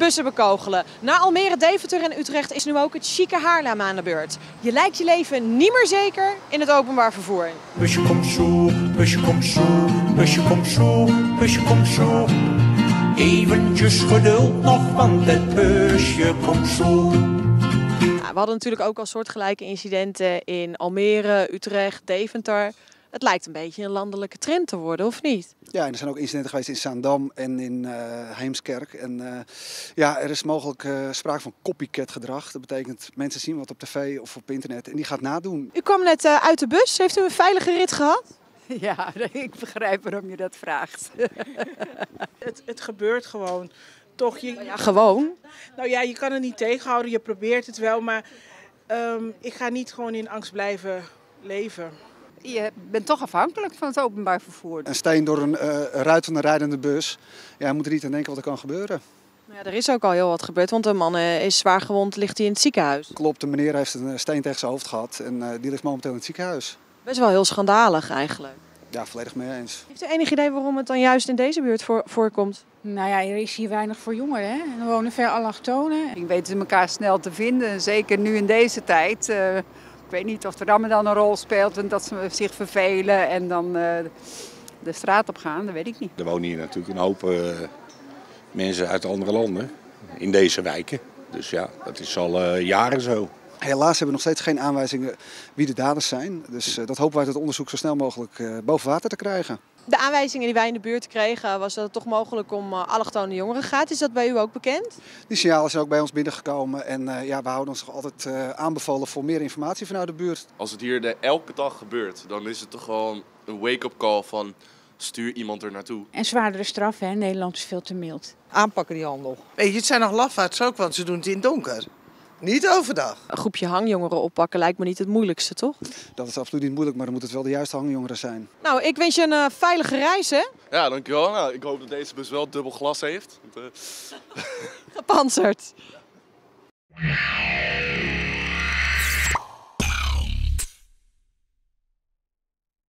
bussen bekogelen. Na Almere, Deventer en Utrecht is nu ook het chique Haarlem aan de beurt. Je lijkt je leven niet meer zeker in het openbaar vervoer. Busje komt zo, busje komt zo, busje komt zo, busje komt zo. Eventjes geduld nog, want het busje komt zo. We hadden natuurlijk ook al soortgelijke incidenten in Almere, Utrecht, Deventer. Het lijkt een beetje een landelijke trend te worden, of niet? Ja, en er zijn ook incidenten geweest in Zaandam en in Heemskerk. En ja, er is mogelijk sprake van copycat gedrag. Dat betekent mensen zien wat op tv of op internet en die gaat nadoen. U kwam net uit de bus. Heeft u een veilige rit gehad? Ja, ik begrijp waarom je dat vraagt. Het gebeurt gewoon. Toch, Ja, gewoon. Nou ja, je kan het niet tegenhouden, je probeert het wel, maar ik ga niet gewoon in angst blijven leven. Je bent toch afhankelijk van het openbaar vervoer. Een steen door een ruit van een rijdende bus. Ja, je moet er niet aan denken wat er kan gebeuren. Ja, er is ook al heel wat gebeurd, want een man is zwaar gewond, ligt hij in het ziekenhuis. Klopt, de meneer heeft een steen tegen zijn hoofd gehad en die ligt momenteel in het ziekenhuis. Best wel heel schandalig eigenlijk. Ja, volledig mee eens. Heeft u enig idee waarom het dan juist in deze buurt voorkomt? Nou ja, er is hier weinig voor jongeren. Hè? En er wonen veel allochtonen. Ik weet elkaar snel te vinden, zeker nu in deze tijd. Ik weet niet of de Ramadan een rol speelt en dat ze zich vervelen en dan de straat op gaan, dat weet ik niet. Er wonen hier natuurlijk een hoop mensen uit andere landen in deze wijken. Dus ja, dat is al jaren zo. Helaas hebben we nog steeds geen aanwijzingen wie de daders zijn. Dus dat hopen wij uit het onderzoek zo snel mogelijk boven water te krijgen. De aanwijzingen die wij in de buurt kregen was dat het toch mogelijk om allochtone jongeren gaat. Is dat bij u ook bekend? Die signalen zijn ook bij ons binnengekomen en ja, we houden ons toch altijd aanbevolen voor meer informatie vanuit de buurt. Als het hier elke dag gebeurt, dan is het toch gewoon een wake-up call van stuur iemand er naartoe. En zwaardere straffen, hè? Nederland is veel te mild. Aanpakken die handel. Weet je, het zijn nog lafaards ook, want ze doen het in het donker. Niet overdag. Een groepje hangjongeren oppakken lijkt me niet het moeilijkste, toch? Dat is absoluut niet moeilijk, maar dan moet het wel de juiste hangjongeren zijn. Nou, ik wens je een veilige reis, hè? Ja, dankjewel. Nou, ik hoop dat deze bus wel dubbel glas heeft. Gepantserd.